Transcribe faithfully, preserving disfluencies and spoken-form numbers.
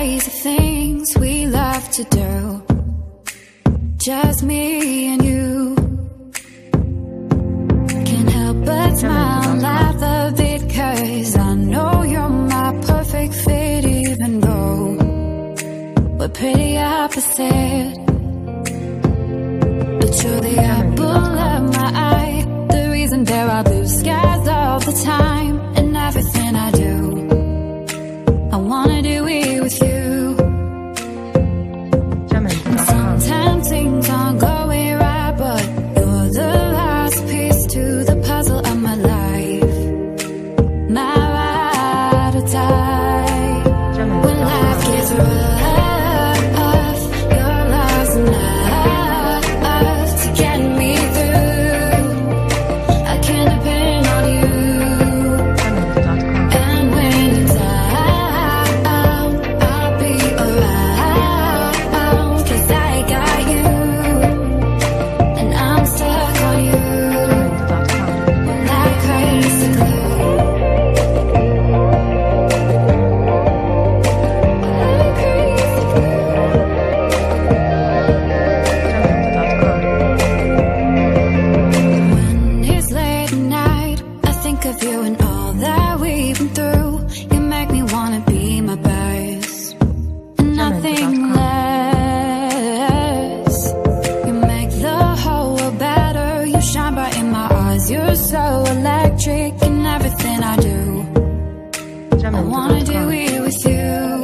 crazy things we love to do, just me and you. Can't help but smile and laugh a bit, 'cause I know you're my perfect fit, even though we're pretty opposite. But you're the apple of my eye, the reason there are blue skies all the time. And everything I do, I wanna do it with you. And sometimes things aren't going right, but you're the last piece to the puzzle of my life, my ride or die. When life gets rough, your love's enough to get me through. I can depend on you. And when you're down, I'll be around, 'cause I got you, and I'm stuck on you like crazy glue. Like crazy glue. When it's late at night, I think of you and all that we've been through. You make me wanna be my best, and nothing less. You make the whole world better. You shine bright in my eyes. You're so electric in everything I do. I wanna do it with you.